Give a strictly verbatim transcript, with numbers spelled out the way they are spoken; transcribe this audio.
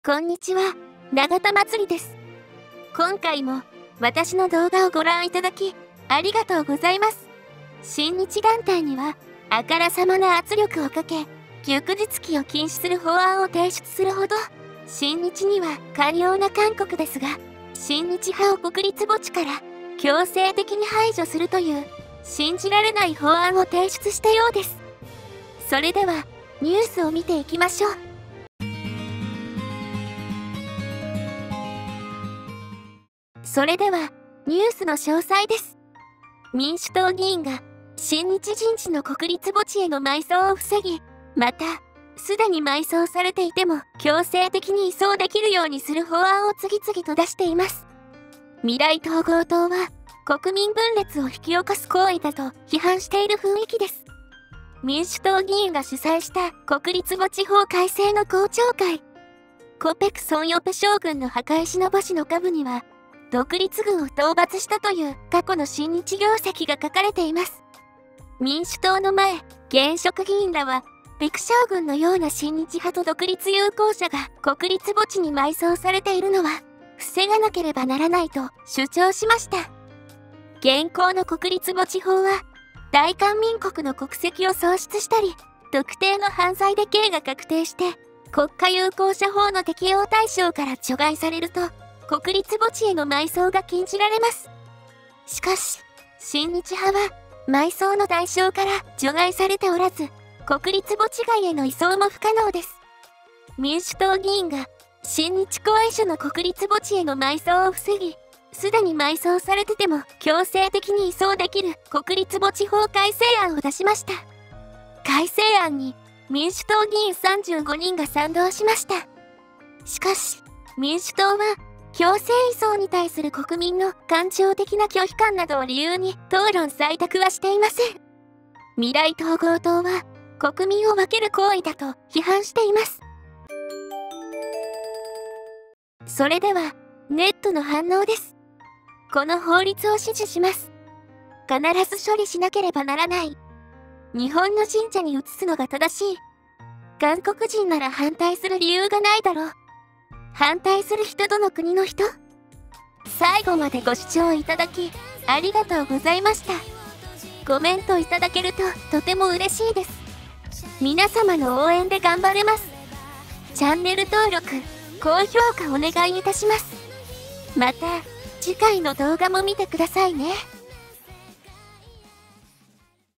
こんにちは、永田まつりです。今回も私の動画をご覧いただきありがとうございます。親日団体にはあからさまな圧力をかけ、旭日旗を禁止する法案を提出するほど、親日には寛容な韓国ですが、親日派を国立墓地から強制的に排除するという信じられない法案を提出したようです。それではニュースを見ていきましょう。それではニュースの詳細です。民主党議員が親日陣地の国立墓地への埋葬を防ぎ、またすでに埋葬されていても強制的に移送できるようにする法案を次々と出しています。未来統合党は国民分裂を引き起こす行為だと批判している雰囲気です。民主党議員が主催した国立墓地法改正の公聴会。コペク・ソンヨペ将軍の墓石の墓地の下部には、独立軍を討伐したという過去の親日業績が書かれています。民主党の前、現職議員らは、ペク将軍のような親日派と独立友好者が国立墓地に埋葬されているのは、防がなければならないと主張しました。現行の国立墓地法は、大韓民国の国籍を喪失したり、特定の犯罪で刑が確定して、国家友好者法の適用対象から除外されると、国立墓地への埋葬が禁じられます。しかし、親日派は埋葬の対象から除外されておらず、国立墓地外への移送も不可能です。民主党議員が親日後援者の国立墓地への埋葬を防ぎ、すでに埋葬されてても強制的に移送できる国立墓地法改正案を出しました。改正案に民主党議員さんじゅうごにんが賛同しました。しかし、民主党は強制移送に対する国民の感情的な拒否感などを理由に討論採択はしていません。未来統合党は国民を分ける行為だと批判しています。それではネットの反応です。この法律を支持します。必ず処理しなければならない。日本の神社に移すのが正しい。韓国人なら反対する理由がないだろう。反対する人どの国の人？最後までご視聴いただきありがとうございました。コメントいただけるととても嬉しいです。皆様の応援で頑張れます。チャンネル登録、高評価お願いいたします。また次回の動画も見てくださいね。